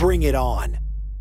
bring it on.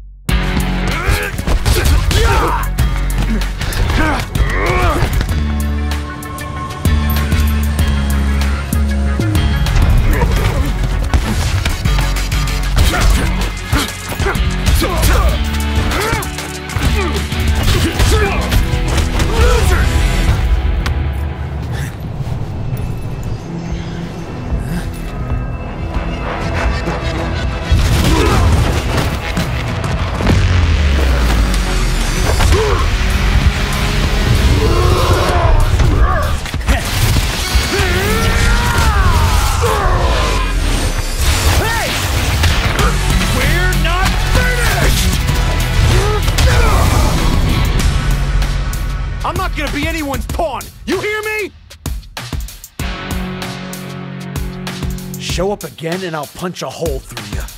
I'm not gonna be anyone's pawn! You hear me? Show up again and I'll punch a hole through you.